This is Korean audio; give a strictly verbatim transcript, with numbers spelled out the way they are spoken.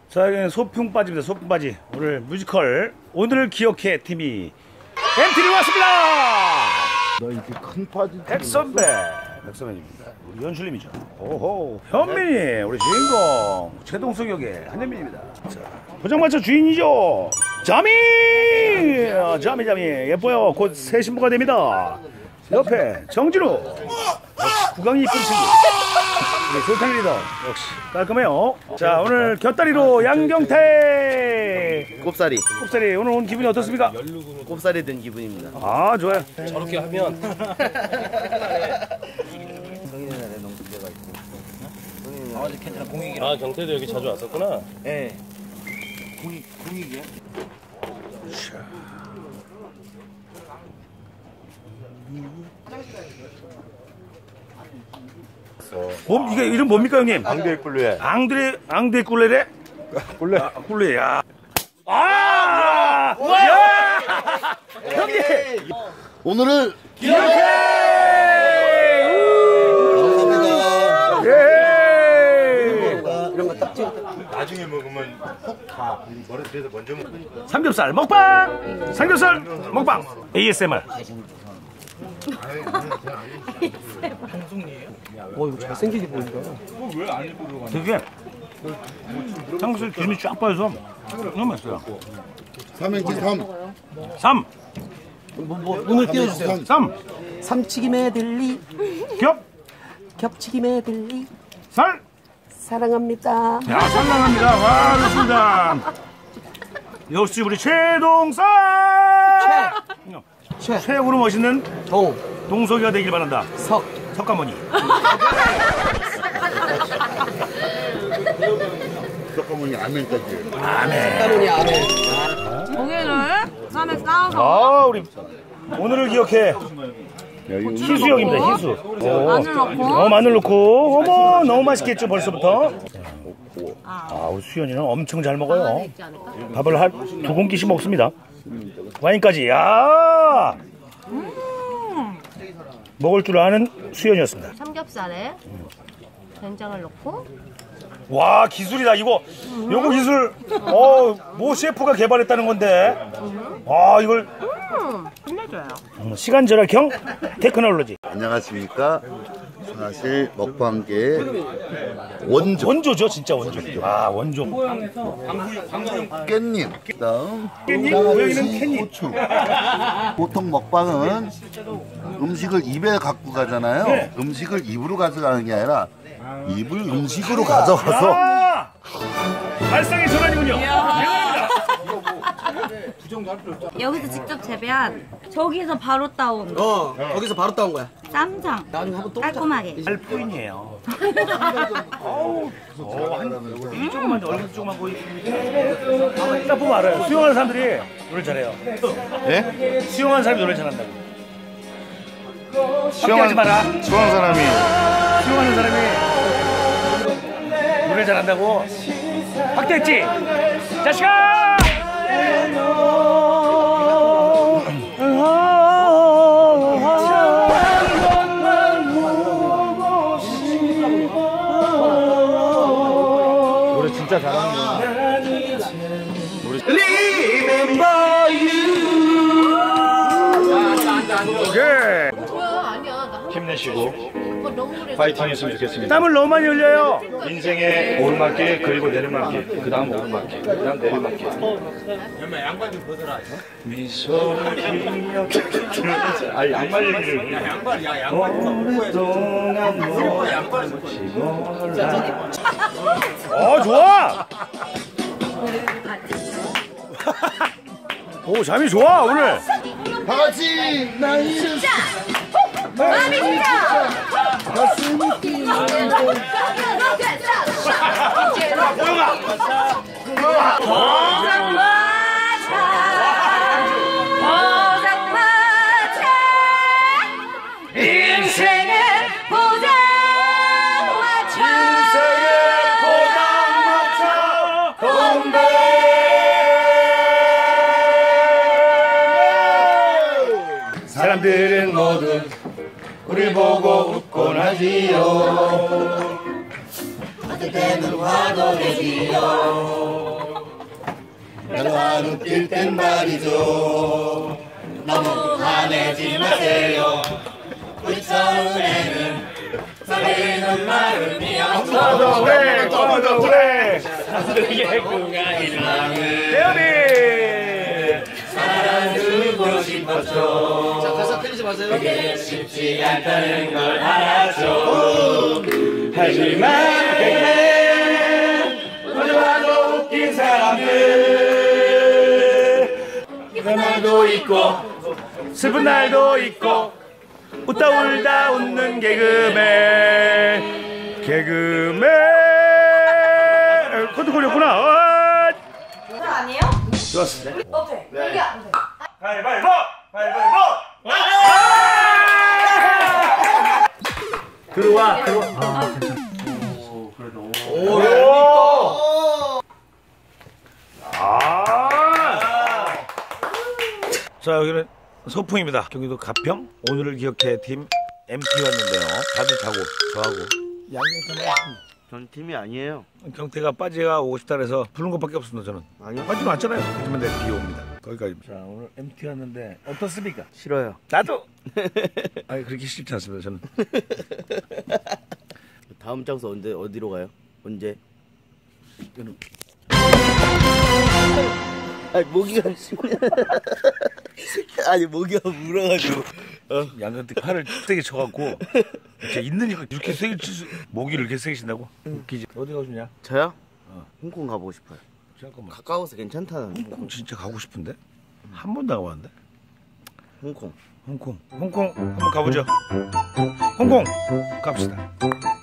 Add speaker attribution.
Speaker 1: 자, 여기는 소풍 빠집니다. 소풍 빠지. 오늘 뮤지컬 오늘을 기억해 팀이 엠티를 왔습니다.
Speaker 2: 너 이렇게 큰 파지.
Speaker 1: 백선배, 백선배입니다. 우리 연출님이죠. 오호, 현민이 우리 주인공 최동석 역의 한현민입니다. 자, 포장마차 주인이죠. 자미, 아, 자미 자미 예뻐요. 곧 새 신부가 됩니다. 옆에 정진우, 역시 구강이 이쁜 친구. 우리 솔탄 리더 역시 깔끔해요. 자, 오늘 곁다리로 양경태
Speaker 2: 곱살이.
Speaker 1: 곱살이 오늘 온 기분이 어떻습니까?
Speaker 2: 곱살이 된 기분입니다.
Speaker 1: 아, 좋아요.
Speaker 3: 저렇게 하면
Speaker 2: 아, 괜찮아. 공익이.
Speaker 3: 아, 경태도 여기 자주 왔었구나.
Speaker 2: 예. 공익 공익이야?
Speaker 1: 뭐, 이게 이름 뭡니까 형님?
Speaker 2: 앙드레 꿀레.
Speaker 1: 앙드레 앙드레 꿀레레?
Speaker 2: 꿀레.
Speaker 1: 아, 꿀레. 야. 아! 야! 형님.
Speaker 2: 오늘을
Speaker 1: 기억해!
Speaker 2: 감사합니다.
Speaker 1: 예!
Speaker 2: 이런 거 딱 찍어.
Speaker 4: 나중에 먹으면 혹다 머리에서 먼저 먹고.
Speaker 1: 삼겹살 먹방! 삼겹살 먹방! 에이에스엠알.
Speaker 3: 와, 이거 잘생기게 보인다.
Speaker 1: 되게 삼겹살 기름이 쫙 빠져서 너무 맛있어요.
Speaker 2: 삼행기 삼.
Speaker 1: 삼!
Speaker 3: 뭐, 뭐, 오늘 띄워주세요.
Speaker 1: 삼!
Speaker 3: 삼치기 메들리,
Speaker 1: 겹!
Speaker 3: 겹치기 메들리,
Speaker 1: 살!
Speaker 3: 사랑합니다.
Speaker 1: 야, 상당합니다. 와, 좋습니다. 역시 우리 최동석!
Speaker 3: 최,
Speaker 1: 최고로 멋있는
Speaker 3: 동,
Speaker 1: 동석이가 되길 바란다.
Speaker 3: 석.
Speaker 1: 석가모니.
Speaker 2: 잠깐만요. 아멘까지.
Speaker 3: 사랑이 안에.
Speaker 5: 고기를 쌈에 싸서
Speaker 1: 아, 우리 오늘을 기억해. 희수역입니다. 희수. 오.
Speaker 5: 마늘 넣고
Speaker 1: 어, 마늘 넣고. 어머, 너무 맛있겠죠, 벌써부터. 아, 우리 수연이는 엄청 잘 먹어요. 밥을 한 두 공기씩 먹습니다. 와인까지. 야! 먹을 줄 아는 수연이었습니다.
Speaker 5: 삼겹살에 된장을 넣고
Speaker 1: 와, 기술이다. 이거 요거 기술 어, 모 셰프가 개발했다는 건데. 아, 이걸
Speaker 5: 음, 끝내줘요.
Speaker 1: 음, 시간 절약형 테크놀로지.
Speaker 2: 안녕하십니까. 사실 먹방계 원조.
Speaker 1: 원조죠, 진짜 원조. 아, 원조.
Speaker 2: 깻잎. 그다음
Speaker 1: 깻잎, 고양이는 깻잎.
Speaker 2: 고추. 보통 먹방은 음식을 입에 갖고 가잖아요.
Speaker 1: 네.
Speaker 2: 음식을 입으로 가져가는 게 아니라 입을 음식으로 가져가서
Speaker 1: 아! 발상의 전환이군요.
Speaker 5: 여기서 직접 재배한 저기서 바로 따온
Speaker 3: 어, 거기서 바로 따온 거야.
Speaker 5: 쌈장
Speaker 3: 나중에 한번 또
Speaker 5: 깔끔하게.
Speaker 1: 알 포인이에요. 어우, 어, 한 조금만 더, 얼굴 조금만 보이. 딱 보면 알아요. 수영하는 사람들이 노래 잘해요.
Speaker 4: 예?
Speaker 1: 수영하는 사람이 노래 잘한다고.
Speaker 4: 수영하는
Speaker 1: 마라.
Speaker 4: 수영하는 사람이
Speaker 1: 수영하는 사람이 노래 잘한다고. 확대했지? 자식아!
Speaker 4: 노래 진짜 잘하는구나.
Speaker 1: 오케이.
Speaker 4: 힘내시고 파이팅 했으면 좋겠습니다.
Speaker 1: 땀을 너무 많이 흘려요.
Speaker 4: 인생의 오르막길 그리고 내리막길 그 다음 오르막길 그 다음 내리막길. 미소를 기억해. 아, 양말 얘기를. 양말 야 양말. 오랫동안 너 양말 몰라.
Speaker 1: 어, 좋아. 오, 잠이 좋아 오늘.
Speaker 2: 다 같이 나이
Speaker 5: 마음이 진짜.
Speaker 2: 가슴이 뛰는
Speaker 5: 인생의 포장마차.
Speaker 1: 사람들은 모두 우리 보고 웃곤 하지요.
Speaker 2: 웃을 때는 화동이지요. 내가 웃길 땐 말이죠. 너무 화내지 마세요. 우리 처음에는 설레는 마음이 없어.
Speaker 1: 그래, 어머, 그래. 대현이.
Speaker 2: 사랑하고 싶었죠.
Speaker 3: 자, 가사 틀리지 마세요.
Speaker 2: 그게 쉽지 않다는 걸 알았죠.
Speaker 1: 하지만 그게 너무나도 웃긴 사람들.
Speaker 2: 그 날도 있고
Speaker 1: 슬픈 날도 있고 웃다 울다 웃는 개그맨 개그맨. 그것도 걸렸구나. 아,
Speaker 5: 그거 아니에요?
Speaker 1: 좋았어.
Speaker 5: 오케이. 여기 안 돼.
Speaker 1: 가위바위보! 가위바위보! 들어와, 들어와. 아, 오, 그래도. 오, 아. 자, 여기는 소풍입니다. 경기도 가평. 오늘을 기억해 팀 엠티였는데요. 다들 자고, 저하고. 양경태는
Speaker 6: 전 팀이 아니에요.
Speaker 1: 경태가 빠지가 오고 싶다 그래서 부른 것밖에 없습니다, 저는.
Speaker 6: 아니요.
Speaker 1: 빠지는 않잖아요. 하지만 내일 비 옵니다. 거기까지입니다. 자, 오늘 엠티였는데 어떻습니까?
Speaker 6: 싫어요.
Speaker 1: 나도. 아니 그렇게 싫지 않습니다. 저는.
Speaker 6: 다음 장소 언제 어디로 가요? 언제?
Speaker 1: 저는
Speaker 6: 아니 모기가 아니 모기가 물어가지고. 어.
Speaker 1: 양근태 팔을 세게 쳐갖고 이렇게 있는 이렇게 세게 치 모기를 이렇게 세게 친다고? 웃기지. 어디 가고 싶냐?
Speaker 6: 저요?
Speaker 1: 어.
Speaker 6: 홍콩 가보고 싶어요.
Speaker 1: 잠깐만.
Speaker 6: 가까워서 괜찮다는.
Speaker 1: 홍콩 진짜 가고 싶은데? 한 번도 안 가봤는데?
Speaker 6: 홍콩.
Speaker 1: 홍콩. 홍콩 한번 가보죠. 홍콩 갑시다.